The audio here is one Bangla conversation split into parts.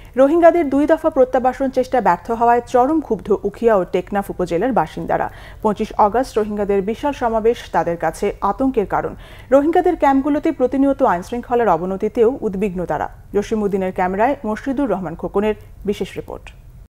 রোহিঙ্গাদের 2 দফা প্রত্যাবাসন চেষ্টা ব্যর্থ হওয়ায় চরম ক্ষুব্ধ উখিয়া ও টেকনাফ উপজেলার বাসিন্দারা। 25 আগস্ট রোহিঙ্গাদের বিশাল সমাবেশ তাদের কাছে আতঙ্কের কারণ। রোহিঙ্গাদের ক্যাম্পগুলোতে প্রতিনিয়ত আইনশৃঙ্খলার অবনতিতেও উদ্বিগ্ন তারা। জসিমউদ্দিনের ক্যামেরায় মর্শিদুর রহমান খোকনের বিশেষ রিপোর্ট।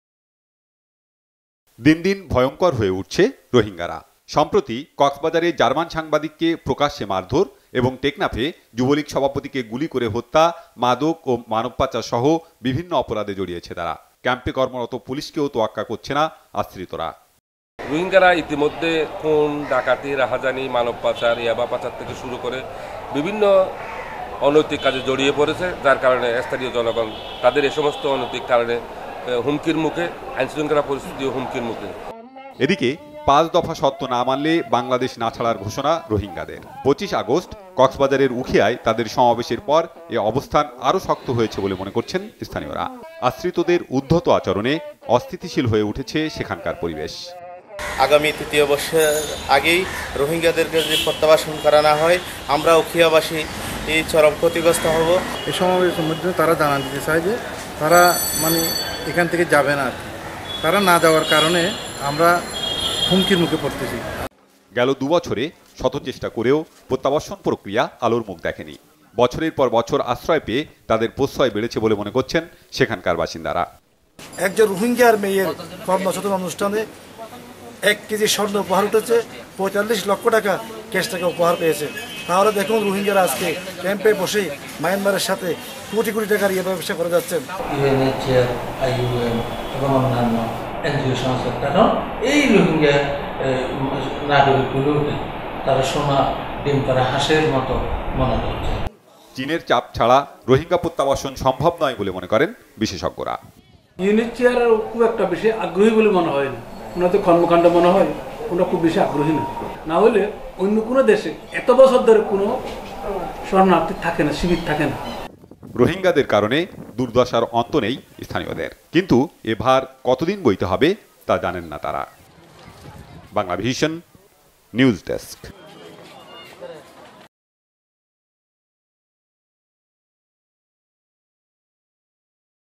দিন দিন ভয়ঙ্কর হয়ে উঠছে রোহিঙ্গারা। সম্প্রতি কক্সবাজারে জার্মান সাংবাদিককে প্রকাশ্যে মারধর এবং টেকনাফে যুবলীগ সভাপতিকে গুলি করে হত্যা, মাদক ও মানব পাচার সহ বিভিন্ন অপরাধে জড়িয়েছে তারা। ক্যাম্পে কর্মরত পুলিশকেও তোয়াক্কা করছে না আশ্রিতরা। রোহিঙ্গারা ইতিমধ্যে খুন, ডাকাতি, রাহাজানি, মানব পাচার, ইয়াবা পাচার থেকে শুরু করে বিভিন্ন অনৈতিক কাজে জড়িয়ে পড়েছে, যার কারণে স্থানীয় জনগণ তাদের এই সমস্ত অনৈতিক কারণে হুমকির মুখে, আইনশৃঙ্খলা পরিস্থিতিও হুমকির মুখে। এদিকে 5 দফা শর্ত না মানলে বাংলাদেশ না ছাড়ার ঘোষণা রোহিঙ্গাদের। 25 আগস্ট কক্সবাজারের উখিয়ায় তাদের সমাবেশের পর এ অবস্থান আরও শক্ত হয়েছে বলে মনে করছেন স্থানীয়রা। আশ্রিতদের উদ্ধত আচরণে অস্থিতিশীল হয়ে উঠেছে সেখানকার পরিবেশ। আগামী 3য় বর্ষের আগেই রোহিঙ্গাদেরকে যদি প্রত্যাবাসন করা না হয়, আমরা উখিয়াবাসী এই চরম ক্ষতিগ্রস্ত হব। এই সমাবেশের মধ্যে তারা জানান দিতে চায় যে তারা এখান থেকে যাবে না। তারা না যাওয়ার কারণে আমরা হুমকির মুখে পড়তেছি। গেল 2 বছরে শত চেষ্টা করেও প্রত্যাবাসন প্রক্রিয়া আলোর মুখ দেখেনি। বছরের পর বছর আশ্রয় পেয়ে তাদের প্রশ্রয় বেড়েছে বলে মনে করছেন সেখানকার বাসিন্দারা। একজন রোহিঙ্গার মেয়ের কর্মসূচন অনুষ্ঠানে 1 কেজি স্বর্ণ উপহার উঠেছে, 45 লক্ষ টাকা ক্যাশ টাকা উপহার পেয়েছে। তাহলে দেখুন রোহিঙ্গারা আজকে ক্যাম্পে বসে মায়ানমারের সাথে কোটি কোটি টাকার ব্যবসা করে যাচ্ছেন। এবং অন্যান্য এনজিও সংস্থার কারণ এই রোহিঙ্গা নাগরিকগুলোকে তারা সোনা ডিম করা হাঁসের মতো মনে করছে। চীনের চাপ ছাড়া রোহিঙ্গা প্রত্যাবাসন সম্ভব নয় বলে মনে করেন বিশেষজ্ঞরা। ইউনিচিয়ার খুব একটা বেশি আগ্রহী বলে মনে হয় না। ওনাদের কর্মকাণ্ড মনে হয় ওরা খুব বেশি আগ্রহী না হলে অন্য কোনো দেশে এত বছর ধরে কোনো শরণার্থী থাকে না, শিবির থাকে না। রোহিঙ্গাদের কারণে দুর্দশার অন্ত নেই স্থানীয়দের, কিন্তু এ ভার কতদিন বইতে হবে তা জানেন না তারা। Banglavision news desk.